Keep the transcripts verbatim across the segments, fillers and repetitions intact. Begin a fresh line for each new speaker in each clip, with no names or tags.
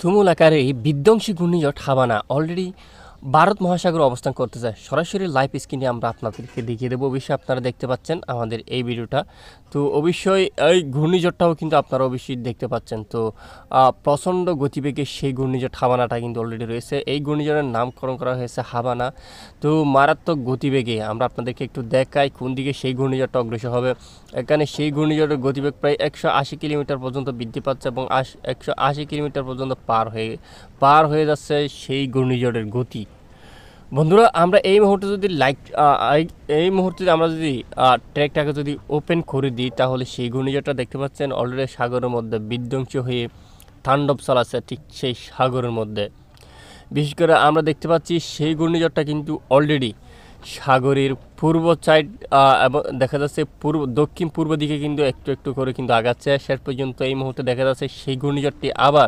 তুমুল আকারে বিধ্বংসী ঘূর্ণিঝড় হাবানা অলরেডি ভারত মহাসাগরে অবস্থান করতেছে। সরাসরি লাইভ স্ক্রিনে আমরা আপনাদেরকে দেখিয়ে দেবো। অবশ্যই আপনারা দেখতে পাচ্ছেন আমাদের এই ভিডিওটা। তো অবশ্যই এই ঘূর্ণিঝড়টাও কিন্তু আপনারা অবশ্যই দেখতে পাচ্ছেন। তো প্রচণ্ড গতিবেগে সেই ঘূর্ণিঝড় হাবানাটা কিন্তু অলরেডি রয়েছে। এই ঘূর্ণিঝড়ের নামকরণ করা হয়েছে হাবানা। তো মারাত্মক গতিবেগে আমরা আপনাদেরকে একটু দেখাই কোন দিকে সেই ঘূর্ণিঝড়টা অগ্রসর হবে। এখানে সেই ঘূর্ণিঝড়ের গতিবেগ প্রায় একশো আশি কিলোমিটার পর্যন্ত বৃদ্ধি পাচ্ছে এবং একশো আশি কিলোমিটার পর্যন্ত পার হয়ে পার হয়ে যাচ্ছে সেই ঘূর্ণিঝড়ের গতি। বন্ধুরা, আমরা এই মুহূর্তে যদি লাইক এই মুহূর্তে আমরা যদি ট্র্যাকটাকে যদি ওপেন করে দিই, তাহলে সেই ঘূর্ণিঝড়টা দেখতে পাচ্ছেন অলরেডি সাগরের মধ্যে বিধ্বংসী হয়ে তাণ্ডব চালাচ্ছে ঠিক সেই সাগরের মধ্যে। বিশেষ করে আমরা দেখতে পাচ্ছি সেই ঘূর্ণিঝড়টা কিন্তু অলরেডি সাগরের পূর্ব সাইড এবং দেখা যাচ্ছে পূর্ব দক্ষিণ পূর্ব দিকে কিন্তু একটু একটু করে কিন্তু আগাচ্ছে। শেষ পর্যন্ত এই মুহূর্তে দেখা যাচ্ছে সেই ঘূর্ণিঝড়টি আবার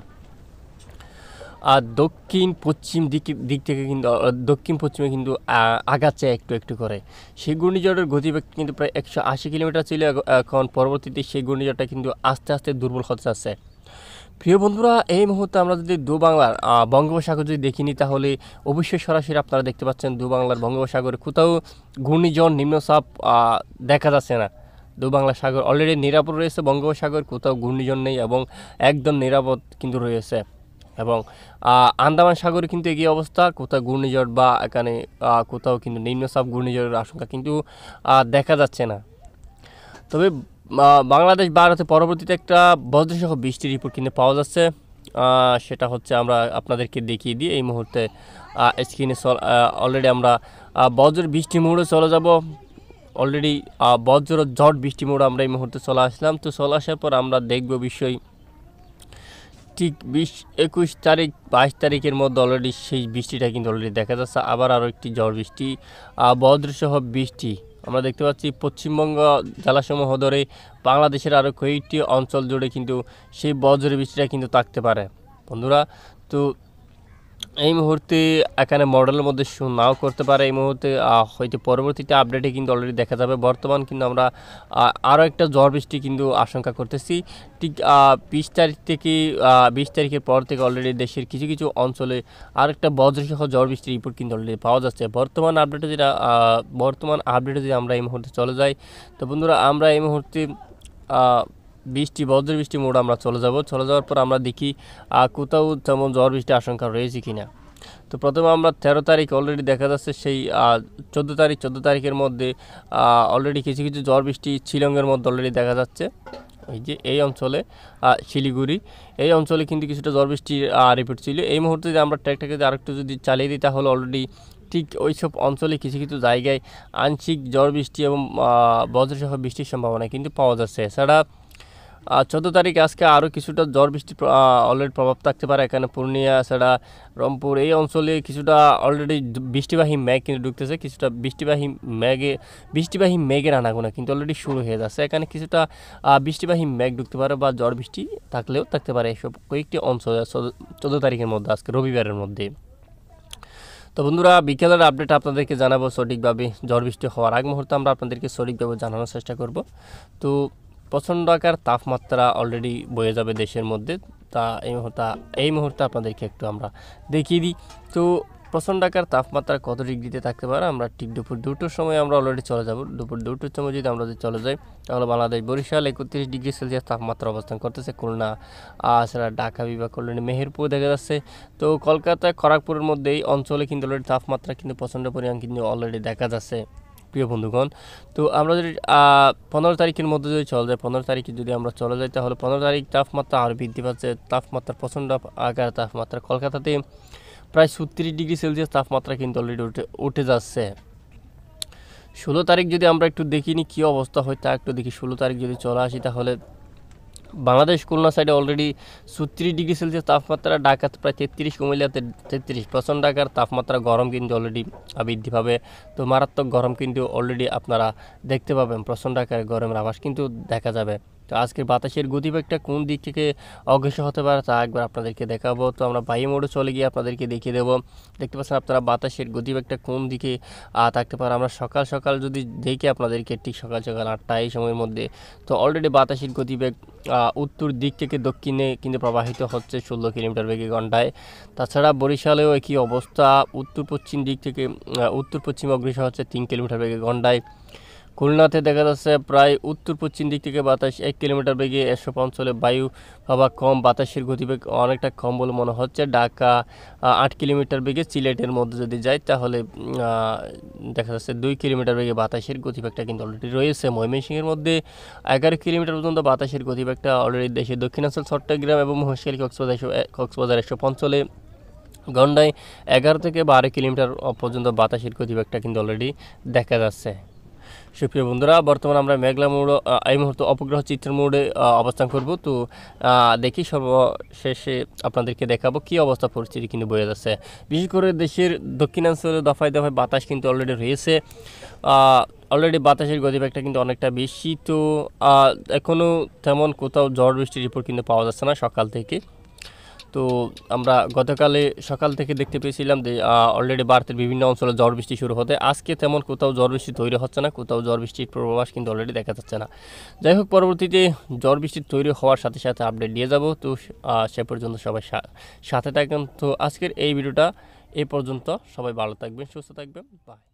আর দক্ষিণ পশ্চিম দিক দিক থেকে কিন্তু দক্ষিণ পশ্চিমে কিন্তু আগাচ্ছে একটু একটু করে। সেই ঘূর্ণিঝড়ের গতিবেগ কিন্তু প্রায় একশো আশি কিলোমিটার ছিল। এখন পরবর্তীতে সেই ঘূর্ণিঝড়টা কিন্তু আস্তে আস্তে দুর্বল হতে যাচ্ছে। প্রিয় বন্ধুরা, এই মুহূর্তে আমরা যদি দু বাংলার বঙ্গোপসাগর যদি দেখিনি, তাহলে অবশ্যই সরাসরি আপনারা দেখতে পাচ্ছেন দু বাংলার বঙ্গোপসাগরে কোথাও ঘূর্ণিঝড় নিম্নচাপ দেখা যাচ্ছে না। দু বাংলা সাগর অলরেডি নিরাপদ রয়েছে। বঙ্গোপসাগর কোথাও ঘূর্ণিঝড় নেই এবং একদম নিরাপদ কিন্তু রয়েছে। এবং আন্দামান সাগরে কিন্তু একই অবস্থা, কোথাও ঘূর্ণিঝড় বা এখানে কোথাও কিন্তু নিম্নচাপ ঘূর্ণিঝড়ের আশঙ্কা কিন্তু দেখা যাচ্ছে না। তবে বাংলাদেশ ভারতে পরবর্তীতে একটা বজ্রসহ বৃষ্টির রিপোর্ট কিন্তু পাওয়া যাচ্ছে। সেটা হচ্ছে আমরা আপনাদেরকে দেখিয়ে দিই এই মুহূর্তে স্ক্রিনে। অলরেডি আমরা বজ্র বৃষ্টি মোড়ে চলে যাব। অলরেডি বজ্র ঝড় বৃষ্টি মোড়ে আমরা এই মুহূর্তে চলে আসলাম। তো চলে আসার পর আমরা দেখব বিষয় ঠিক বিশ একুশ তারিখ বাইশ তারিখের মধ্যে অলরেডি সেই বৃষ্টিটা কিন্তু অলরেডি দেখা যাচ্ছে। আবার আরও একটি ঝড় বৃষ্টি বজ্রসহ বৃষ্টি আমরা দেখতে পাচ্ছি পশ্চিমবঙ্গ জেলাসমূহ ধরে বাংলাদেশের আরও কয়েকটি অঞ্চল জুড়ে কিন্তু সেই বজ্র বৃষ্টিটা কিন্তু থাকতে পারে বন্ধুরা। তো এই মুহূর্তে এখানে মডেলের মধ্যে শো নাও করতে পারে। এই মুহূর্তে হয়তো পরবর্তীতে আপডেটে কিন্তু অলরেডি দেখা যাবে। বর্তমান কিন্তু আমরা আরও একটা ঝড় বৃষ্টি কিন্তু আশঙ্কা করতেছি। ঠিক বিশ তারিখ থেকে বিশ তারিখের পর থেকে অলরেডি দেশের কিছু কিছু অঞ্চলে আর একটা বজ্রসহ ঝড় বৃষ্টির রিপোর্ট কিন্তু অলরেডি পাওয়া যাচ্ছে। বর্তমান আপডেটে যেটা বর্তমান আপডেটে যদি আমরা এই মুহূর্তে চলে যাই, তো বন্ধুরা আমরা এই মুহূর্তে বৃষ্টি বজ্র বৃষ্টি মোড় আমরা চলে যাব। চলে যাওয়ার পর আমরা দেখি কোথাও তেমন ঝড় বৃষ্টির আশঙ্কা রয়েছে কিনা। তো প্রথমে আমরা তেরো তারিখ অলরেডি দেখা যাচ্ছে সেই চোদ্দো তারিখ চোদ্দো তারিখের মধ্যে অলরেডি কিছু কিছু ঝড় বৃষ্টি শিলংয়ের মধ্যে অলরেডি দেখা যাচ্ছে। এই যে এই অঞ্চলে শিলিগুড়ি এই অঞ্চলে কিন্তু কিছুটা ঝড় বৃষ্টির রিপোর্ট ছিল। এই মুহূর্তে যদি আমরা ট্র্যাকটাকে আরেকটু যদি চালিয়ে দিই, তাহলে অলরেডি ঠিক ওই সব অঞ্চলে কিছু কিছু জায়গায় আংশিক ঝড় বৃষ্টি এবং বজ্রসহ বৃষ্টির সম্ভাবনা কিন্তু পাওয়া যাচ্ছে। এছাড়া চোদ্দো তারিখ আজকে আরও কিছুটা ঝড় বৃষ্টির অলরেডি প্রভাব থাকতে পারে। এখানে পূর্ণিয়া ছাড়া রংপুর এই অঞ্চলে কিছুটা অলরেডি বৃষ্টিবাহী মেঘ কিন্তু ঢুকতেছে। কিছুটা বৃষ্টিবাহী মেঘে বৃষ্টিবাহী মেঘের আনাগোনা কিন্তু অলরেডি শুরু হয়ে যাচ্ছে। এখানে কিছুটা বৃষ্টিবাহী মেঘ ঢুকতে পারে বা ঝড় বৃষ্টি থাকলেও থাকতে পারে এসব কয়েকটি অঞ্চলে চোদ্দো তারিখের মধ্যে আজকে রবিবারের মধ্যে। তো বন্ধুরা, বিকেলের আপডেট আপনাদেরকে জানাবো সঠিকভাবে। ঝড় বৃষ্টি হওয়ার আগ মুহূর্তে আমরা আপনাদেরকে সঠিকভাবে জানানোর চেষ্টা করব। তো প্রচণ্ড আকার তাপমাত্রা অলরেডি বয়ে যাবে দেশের মধ্যে। তা এই মুহূর্তে এই মুহূর্তে আপনাদেরকে একটু আমরা দেখিয়ে দিই। তো প্রচণ্ড আকার তাপমাত্রা কত ডিগ্রিতে থাকতে পারে আমরা ঠিক দুপুর দুটোর সময় আমরা অলরেডি চলে যাব। দুপুর দুটোর সময় যদি আমরা যদি চলে যাই, তাহলে বাংলাদেশ বরিশাল একত্রিশ ডিগ্রি সেলসিয়াস তাপমাত্রা অবস্থান করতেছে। খুলনা এছাড়া ঢাকা বিভাগ অলরেডি মেহেরপুর দেখা যাচ্ছে। তো কলকাতায় খড়গপুরের মধ্যে এই অঞ্চলে কিন্তু অলরেডি তাপমাত্রা কিন্তু প্রচণ্ড পরিমাণ কিন্তু অলরেডি দেখা যাচ্ছে প্রিয় বন্ধুগণ। তো আমরা যদি পনেরো তারিখের মধ্যে যদি চলে যাই, পনেরো তারিখে যদি আমরা চলে যাই, তাহলে পনেরো তারিখ তাপমাত্রা আরও বৃদ্ধি পাচ্ছে। তাপমাত্রা প্রচণ্ড আকার তাপমাত্রা কলকাতাতে প্রায় ছত্রিশ ডিগ্রি সেলসিয়াস তাপমাত্রা কিন্তু অলরেডি উঠে উঠে যাচ্ছে। ষোলো তারিখ যদি আমরা একটু দেখিনি কী অবস্থা হয় তা একটু দেখি। ষোলো তারিখ যদি চলে আসি, তাহলে বাংলাদেশ খুলনা সাইডে অলরেডি ছত্রিশ ডিগ্রি সেলসিয়াস তাপমাত্রা, ঢাকাতে প্রায় তেত্রিশ, কুমিল্লাতে তেত্রিশ। প্রচণ্ড আকার তাপমাত্রা গরম কিন্তু অলরেডি বৃদ্ধি পাবে। তো মারাত্মক গরম কিন্তু অলরেডি আপনারা দেখতে পাবেন। প্রচণ্ড আকারে গরমের আভাস কিন্তু দেখা যাবে। তো তো আজকের বাতাসের গতিবেগটা কোন দিক থেকে অগ্রসর হতে পারে তা একবার আপনাদেরকে দেখাবো। তো আমরা বায়ু মোড়ে চলে গিয়ে আপনাদেরকে দেখিয়ে দেবো। দেখতে পাচ্ছেন আপনারা বাতাসের গতিবেগটা কোন দিকে থাকতে পারে। আমরা সকাল সকাল যদি দেখি আপনাদেরকে, ঠিক সকাল সকাল আটটা এই সময়ের মধ্যে, তো অলরেডি বাতাসের গতিবেগ উত্তর দিক থেকে দক্ষিণে কিন্তু প্রবাহিত হচ্ছে ষোলো কিলোমিটার বেগে ঘন্টায়। তাছাড়া বরিশালেও একই অবস্থা, উত্তর পশ্চিম দিক থেকে উত্তর পশ্চিম অগ্রসর হচ্ছে তিন কিলোমিটার বেগে ঘন্টায়। খুলনাতে দেখা যাচ্ছে প্রায় উত্তর পশ্চিম দিক থেকে বাতাস এক কিলোমিটার বেগে, এসব অঞ্চলে বায়ু বা কম, বাতাসের গতিবেগ অনেকটা কম বলে মনে হচ্ছে। ঢাকা আট কিলোমিটার বেগে, সিলেটের মধ্যে যদি যায় তাহলে দেখা যাচ্ছে দুই কিলোমিটার বেগে বাতাসের গতিবেগটা কিন্তু অলরেডি রয়েছে। ময়মনসিংহের মধ্যে এগারো কিলোমিটার পর্যন্ত বাতাসের গতিবেগটা অলরেডি দেশের দক্ষিণাঞ্চল চট্টগ্রাম এবং মহেশখালী কক্সবাজার কক্সবাজার এসব অঞ্চলে ঘন্টায় এগারো থেকে বারো কিলোমিটার পর্যন্ত বাতাসের গতিবেগটা কিন্তু অলরেডি দেখা যাচ্ছে। সুপ্রিয় বন্ধুরা, বর্তমানে আমরা মেঘলা মোড় এই মুহূর্তে অপগ্রহ চিত্র মোড়ে অবস্থান করব। তো দেখি সর্বশেষে আপনাদেরকে দেখাবো কী অবস্থা পরিস্থিতি কিন্তু বয়ে যাচ্ছে। বিশেষ করে দেশের দক্ষিণাঞ্চলে দফায় দফায় বাতাস কিন্তু অলরেডি রয়েছে। অলরেডি বাতাসের গতিবেগটা কিন্তু অনেকটা বেশি। তো এখনও তেমন কোথাও ঝড় বৃষ্টির রিপোর্ট কিন্তু পাওয়া যাচ্ছে না সকাল থেকে। তো আমরা গতকালে সকাল থেকে দেখতে পেয়েছিলাম যে অলরেডি ভারতের বিভিন্ন অঞ্চলে ঝড় বৃষ্টি শুরু হতে, আজকে তেমন কোথাও ঝড় বৃষ্টি তৈরি হচ্ছে না, কোথাও ঝড় বৃষ্টির পূর্বাভাস কিন্তু অলরেডি দেখা যাচ্ছে না। যাই হোক, পরবর্তীতে ঝড় বৃষ্টি তৈরি হওয়ার সাথে সাথে আপডেট দিয়ে যাব। তো সে পর্যন্ত সবাই সাথে থাকবেন। তো আজকের এই ভিডিওটা এই পর্যন্ত, সবাই ভালো থাকবেন, সুস্থ থাকবেন, বাই।